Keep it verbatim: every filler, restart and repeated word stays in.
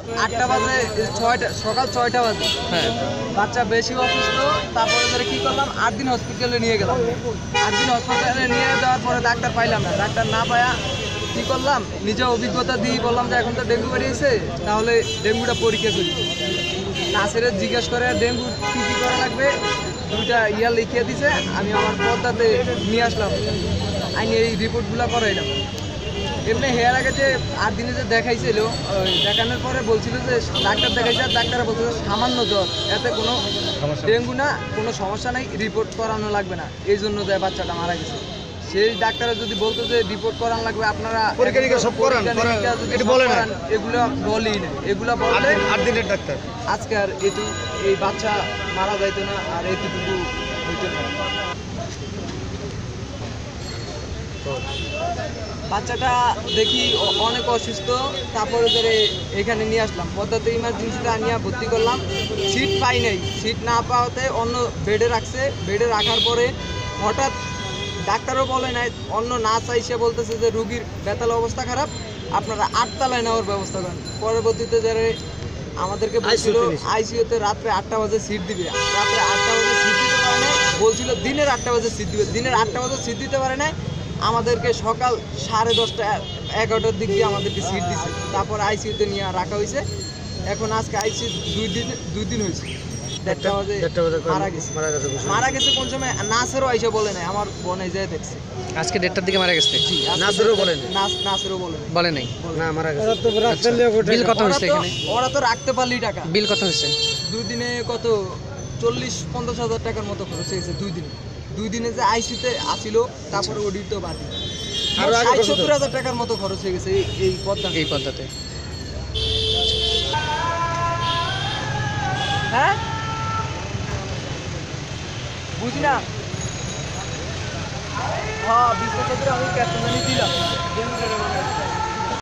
আটটা বাজে, ছয়টা সকাল ছয়টা বাজে। হ্যাঁ বাচ্চা বেশি অসুস্থ, তারপরে ধরে কি করলাম, আট দিন হসপিটালে নিয়ে গেলাম। আট দিন হসপিটালে নিয়ে যাওয়ার পরে ডাক্তার পাইলাম না। ডাক্তার না পায়া কি করলাম, নিজের অভিজ্ঞতা দিয়ে বললাম যে এখন তো ডেঙ্গু বেরিয়েছে, তাহলে ডেঙ্গুটা পরীক্ষা করি। নাসিরে জিজ্ঞেস করে ডেঙ্গু কী কী করা লাগবে, দুইটা ইয়া লিখিয়ে দিছে। আমি আমার পর্দাতে নিয়ে আসলাম, আইনি এই রিপোর্টগুলো করাইলাম। এমনি হেয়ার আগে যে আট দিনে যে দেখাইছিল, ওই দেখানোর পরে বলছিল যে ডাক্তার দেখাইছে, আর ডাক্তার বলছিল সামান্য জ্বর, এতে কোনো ডেঙ্গু না, কোনো সমস্যা নাই, রিপোর্ট করানো লাগবে না। এই জন্য যে বাচ্চাটা মারা গেছে। সেই ডাক্তাররা যদি বলতো যে রিপোর্ট করানো লাগবে, আপনারা পরীক্ষা সব করান, এটা বলে না, এগুলো বলেই না। এগুলো বললে আট দিনের ডাক্তার আজকে আর এটু এই বাচ্চা মারা যাইতো না, আর এতটুকু হইতো না। বাচ্চাটা দেখি অ- অনেক অসুস্থ, তারপরে ধরে এখানে নিয়ে আসলাম, পদ্মাতে ইমার্জেন্সিতে আনিয়া ভর্তি করলাম। সিট পাই নাই, সিট না পাওয়াতে অন্য বেডে রাখছে। বেডে রাখার পরে হঠাৎ ডাক্তারও বলে নাই, অন্য নার্স আইসে বলতেছে যে রুগীর বেতাল অবস্থা খারাপ, আপনারা আটতলায় নেওয়ার ব্যবস্থা করেন। পরবর্তীতে যারা আমাদেরকে বলছিল আইসিইউতে রাত্রে আটটা বাজে সিট দিবে, রাত্রে আটটা বাজে সিট দিতে পারে না, বলছিল দিনের আটটা বাজে সিট দিবে, দিনের আটটা বাজে সিট দিতে পারে না। আমাদেরকে সকাল সাড়ে দশটা এগারোটার দিক দিয়ে আমাদেরকে সিট দিছে, তারপর আইসিইউতে নিয়ে রাখা হয়েছে। এখন আজকে আইসিইউ দুই দিন দুই দিন হয়েছে। দেড়টা বাজে মারা গেছে। মারা গেছে কোন সময় নাসেরও আইসা বলে নাই, আমার বোনে যেয়ে দেখছে। আজকে দেড়টার দিকে মারা গেছে। জি, আজকে নাসেরও বলে নাই? নাস- নাসেরও বলে নাই। বলে নাই। না মারা গেছে। বিল কত ওরা হয়েছে তো- এখানে? ওরা তো রাখতে পারলি টাকা। বিল কত হয়েছে? দুই দিনে কত চল্লিশ পঞ্চাশ হাজার টাকার মতো খরচ হয়েছে দুই দিনে। দুই দিনে যে আইসিতে আসিল, তারপরে ওডির তো বাদ আরো আগে ষাট কত? সত্তর হাজার টাকার মতো খরচ হয়ে গেছে এই- এই পদ্মা। এই পদ্ধতি হ্যাঁ বুঝি না। হ্যাঁ বিশ বছর ধরে আমি ক্যাপ্টেনারি দিলাম।